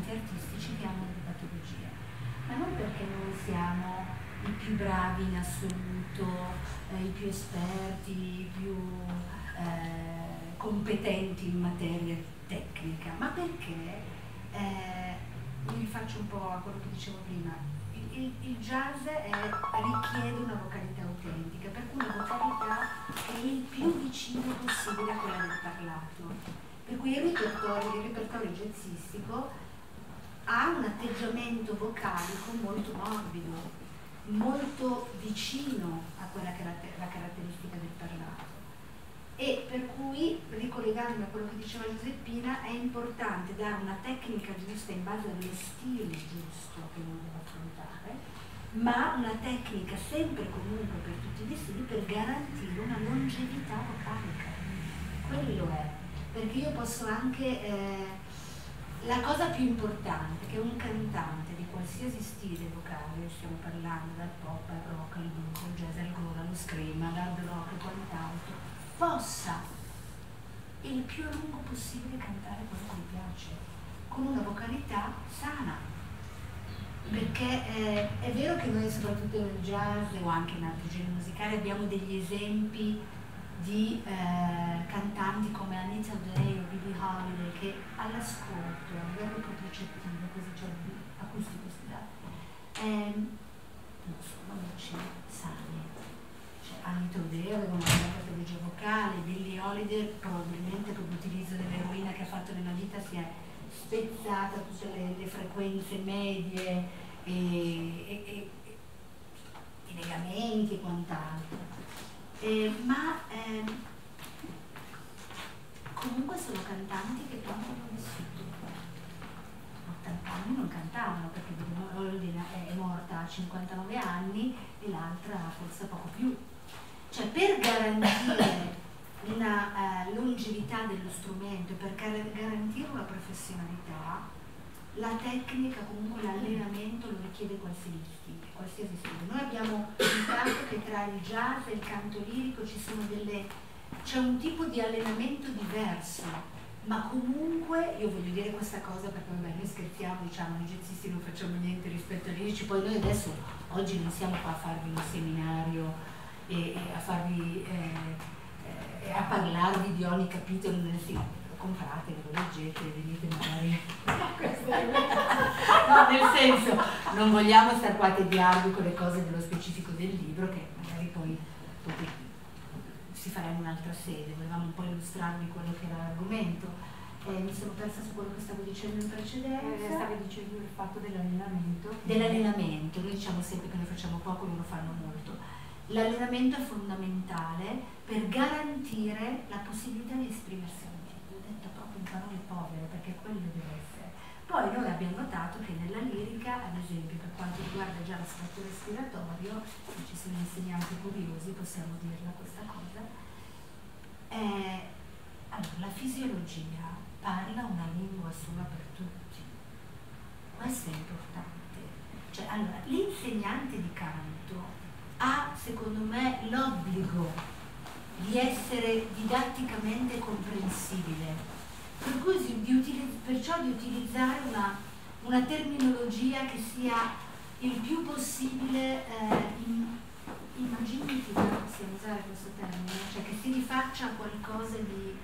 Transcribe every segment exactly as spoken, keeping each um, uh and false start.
tanti artistici che hanno delle patologie, ma non perché noi siamo i più bravi in assoluto, eh, i più esperti, i più eh, competenti in materia tecnica, ma perché, eh, mi rifaccio un po' a quello che dicevo prima, il, il, il jazz è, richiede una vocalità autentica, per cui una vocalità che è il più vicino possibile a quella del parlato. Per cui il repertorio, il repertorio jazzistico ha un atteggiamento vocalico molto morbido, molto vicino a quella che è la, la caratteristica del parlato. E per cui, ricollegandomi a quello che diceva Giuseppina, è importante dare una tecnica giusta in base allo stile giusto che uno deve affrontare, ma una tecnica sempre e comunque per tutti gli stili per garantire una longevità vocalica. Quello è. Perché io posso anche, eh, la cosa più importante che un cantante di qualsiasi stile vocale, stiamo parlando dal pop al rock, al blues, al jazz, al gola, allo scream, all'hard rock e quant'altro, possa il più a lungo possibile cantare quello che gli piace, con una vocalità sana. Perché eh, è vero che noi soprattutto nel jazz o anche in altri generi musicali abbiamo degli esempi di eh, cantanti come Anita O'Day o Billie Holiday che all'ascolto, a livello propriocettivo, così c'è acustico, scusate, ehm, non sono voci sane. Cioè, Anita O'Day aveva una buona patologia vocale, Billie Holiday probabilmente per l'utilizzo dell'eroina che ha fatto nella vita si è spezzata tutte le, le frequenze medie e, e, e, e i legamenti e quant'altro. Eh, ma eh, comunque sono cantanti che tanto hanno vissuto. ottanta anni non cantavano perché Olina è morta a cinquantanove anni e l'altra forse poco più. Cioè, per garantire una eh, longevità dello strumento, per garantire una professionalità, la tecnica, comunque l'allenamento lo richiede qualsiasi stile, qualsiasi stile. Noi abbiamo notato che tra il jazz e il canto lirico ci sono delle, c'è un tipo di allenamento diverso, ma comunque io voglio dire questa cosa perché vabbè, noi scherziamo, diciamo, noi jazzisti non facciamo niente rispetto ai lirici, poi noi adesso oggi non siamo qua a farvi un seminario e, e a farvi eh, eh, a parlarvi di ogni capitolo nel film. Comprate, lo leggete, venite magari. No, nel senso, non vogliamo stare qua a tediarvi con le cose dello specifico del libro, che magari poi, poi si farà in un'altra sede. Volevamo un po' illustrarvi quello che era l'argomento. Eh, mi sono persa su quello che stavo dicendo in precedenza. Eh, stavi dicendo il fatto dell'allenamento. Dell'allenamento, noi diciamo sempre che noi facciamo poco, loro fanno molto. L'allenamento è fondamentale per garantire la possibilità di esprimersi. In parole povere, perché quello deve essere. Poi noi abbiamo notato che nella lirica, ad esempio per quanto riguarda già l'aspetto respiratorio, se ci sono insegnanti curiosi possiamo dirla questa cosa, eh, allora, la fisiologia parla una lingua sola per tutti, questo è importante. Cioè, allora, l'insegnante di canto ha secondo me l'obbligo di essere didatticamente comprensibile, per cui di utiliz- perciò di utilizzare una, una terminologia che sia il più possibile eh, in, immaginativa, possiamo usare questo termine, cioè che si rifaccia a qualcosa di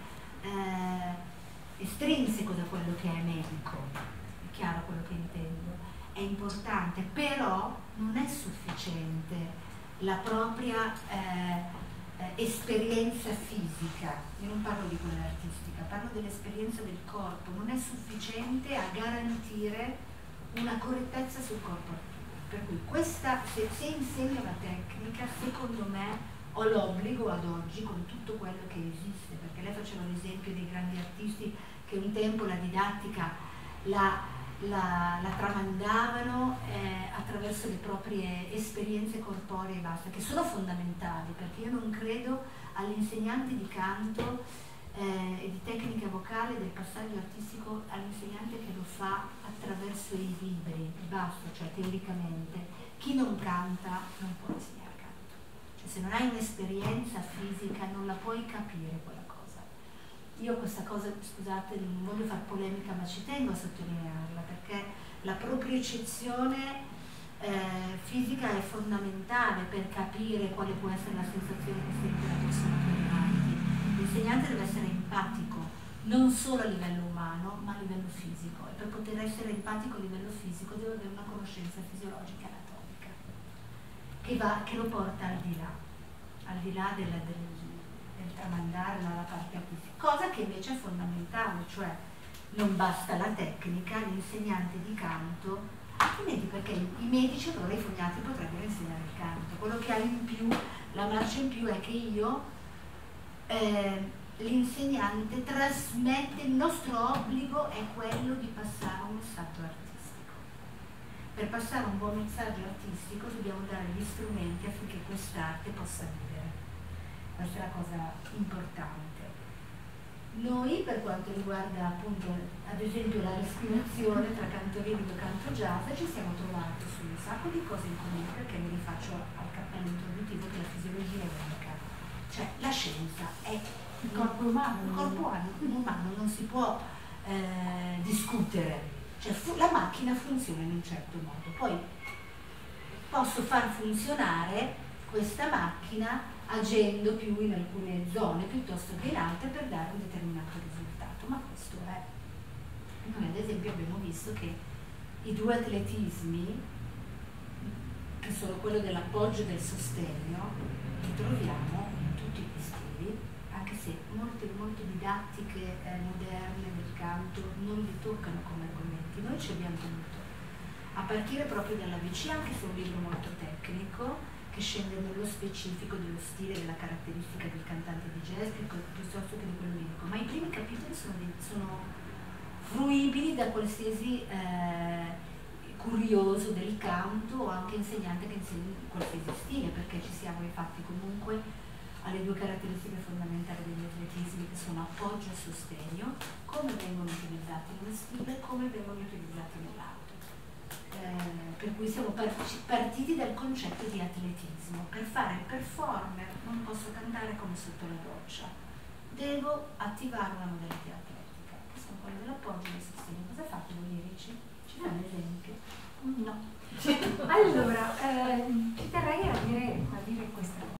eh, estrinseco da quello che è medico. È chiaro quello che intendo? È importante, però non è sufficiente la propria eh, esperienza fisica. Io non parlo di quella artistica, parlo dell'esperienza del corpo. Non è sufficiente a garantire una correttezza sul corpo arturo. Per cui questa, se, se insegno la tecnica, secondo me ho l'obbligo ad oggi, con tutto quello che esiste, perché lei faceva l'esempio dei grandi artisti che un tempo la didattica la La, la tramandavano eh, attraverso le proprie esperienze corporee e basta, che sono fondamentali, perché io non credo all'insegnante di canto eh, e di tecnica vocale, del passaggio artistico, all'insegnante che lo fa attraverso i libri e basta, cioè teoricamente. Chi non canta non può insegnare canto, cioè se non hai un'esperienza fisica non la puoi capire quella cosa. io questa cosa, scusate, non voglio fare polemica, ma ci tengo a sottolinearla, perché la propriocezione eh, fisica è fondamentale per capire quale può essere la sensazione che sente la persona che è davanti. L'insegnante deve essere empatico, non solo a livello umano, ma a livello fisico. E per poter essere empatico a livello fisico deve avere una conoscenza fisiologica e anatomica, che, va, che lo porta al di là, al di là del, del, del tramandare la parte artistica, cosa che invece è fondamentale, cioè non basta la tecnica, l'insegnante di canto, altrimenti perché i medici, allora i fognati potrebbero insegnare il canto. Quello che ha in più, la marcia in più è che io, eh, l'insegnante trasmette, il nostro obbligo è quello di passare un messaggio artistico. Per passare un buon messaggio artistico dobbiamo dare gli strumenti affinché quest'arte possa vivere. Questa è la cosa importante. Noi, per quanto riguarda appunto ad esempio la respirazione tra canto lirico e canto jazz, ci siamo trovati su un sacco di cose in comune, perché mi rifaccio al cappello introduttivo che la fisiologia è unica, cioè la scienza è il corpo umano, il corpo umano non si può eh, discutere, cioè la macchina funziona in un certo modo, poi posso far funzionare questa macchina agendo più in alcune zone piuttosto che in altre per dare un determinato risultato, ma questo è. Noi ad esempio abbiamo visto che i due atletismi, che sono quello dell'appoggio e del sostegno, li troviamo in tutti gli stili, anche se molte, molte didattiche eh, moderne del canto non li toccano come argomenti. Noi ci abbiamo tenuto, a partire proprio dalla V C, anche se è un libro molto tecnico, che scende nello specifico dello stile, della caratteristica del cantante di jazz piuttosto che di quello lirico, ma i primi capitoli sono, sono fruibili da qualsiasi eh, curioso del canto o anche insegnante che insegni qualsiasi stile, perché ci siamo infatti comunque alle due caratteristiche fondamentali degli atletismi, che sono appoggio e sostegno, come vengono utilizzati in uno stile e come vengono utilizzati nell'altro. Eh, per cui siamo partiti dal concetto di atletismo. Per fare il performer non posso cantare come sotto la doccia, devo attivare una modalità atletica.